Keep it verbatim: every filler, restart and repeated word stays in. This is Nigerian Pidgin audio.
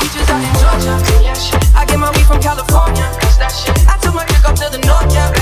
beaches out in Georgia. I get my weed from California. I took my chick up to the north, yeah.